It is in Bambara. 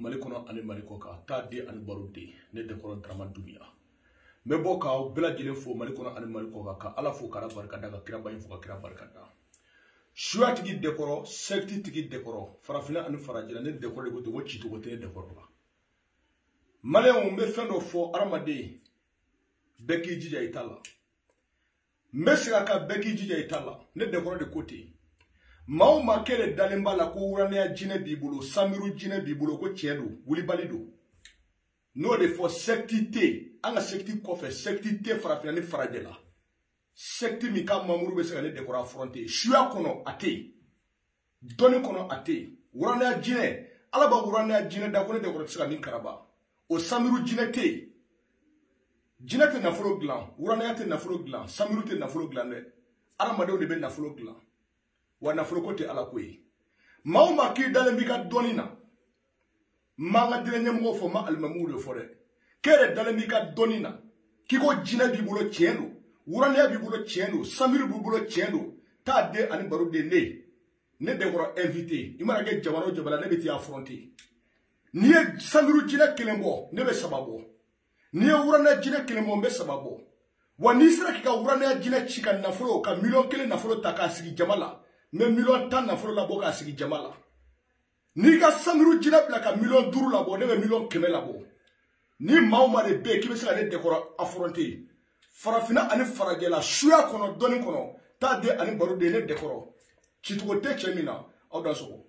Malikono ani Malikoka, Tadi and Baruti, Nedekoro Dramandunia. Meboka, Bella Gilefo, Malikono and Malikoka, Alafu Karabarkada, Kirabain for Kirabarkada. Shua tigi decoro, secti tigi decoro, Farafina and Farajana, decoro go to watch it to what they decoro. Malay fendo for Armade, Becky Jija Itala. Messaka Becky Jija Itala, ne decoro de côté. Mao makele dalemba la kourania jine bibulo, Samiru jine bibulo ko chedu, Wulibalido. No de for secti te, anga secti kofe, secti te Farafina ne Farajela. Secti mika mamuru bese gane dekora affronté. Shua kono ate. Doni kono ate. Urania jine. Alaba urania jine da kone dekora tsika min karaba. O Samiru jine te. Jine te nafolo glan. Urania te nafolo glan. Samiru te nafolo glan de. Aramade o debe nafolo glan. Wa nafolo kote ala kwe. Mauma ki dale mika doni na. Manga dire nyemgo fo ma almamuru fore. Kere dale mika doni na. Kiko jine bibulo chendo. Urania bibulo chendo, Samiru bibulo chendo, ta de ani baru de ne devra invité. Imara ge jawano jabala ne beti affronter. Niye Samiru jina kelembo, ne be sababo. Niye urania jina kelembo be sababo. Wa nisra kika urania jina chika nafolo ka million kele nafolo taka sigi jamala, me million tan nafolo labo ka sigi jamala. Ni ka Samiru jina bla ka million duru labo, ne be million keme labo. Ni mauma de be kibe se ne devra affronter. Farafina ani Farajela shua kono doni kono ta de ani baru de ne dekoro chitugo te chemina au da soko